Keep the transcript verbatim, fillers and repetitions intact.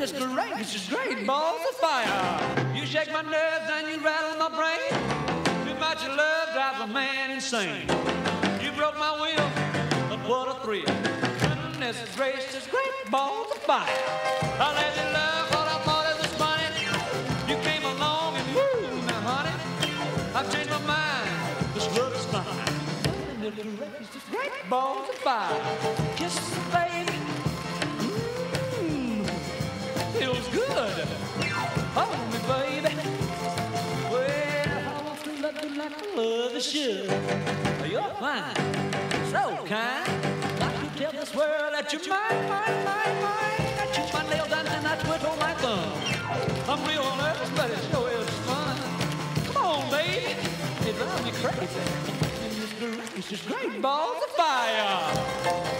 goodness gracious, great balls of fire. You shake my nerves and you rattle my brain. Too much love drives a man insane. You broke my will, but what a thrill. Goodness gracious, great balls of fire. I let you love what I thought it was funny. You came along and woo, now honey, I've changed my mind. This love is fine. Goodness gracious, great balls of fire. Kisses, baby. Mmm, feels good. Hold me, baby. Well, I want to love you like I love you should. You're fine, so kind. Like to tell this world that you're mine, mine, mine, mine. I chew my nails down and I twiddle my thumb. I'm real nervous, but it sure is fun. Come on, baby. It drives me crazy. And it's just great balls of fire.